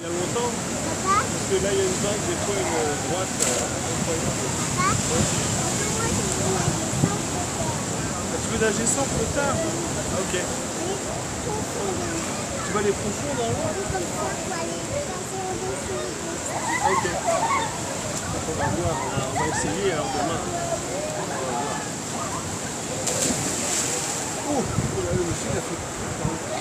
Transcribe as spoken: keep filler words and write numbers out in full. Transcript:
Il y a longtemps, Papa, parce que là il y a une vague, des fois une droite euh, incroyable. papa, Ouais. moi je veux la descente de Ah, tu veux nager sans trop tard? Ah, ok. Tu vas aller profond dans l'eau? comme ça pour aller passer au-dessus du dessin. Ah, ok. Donc on va voir, on va, on va essayer alors demain. On va voir. Oh, oh là, le monsieur il a fait.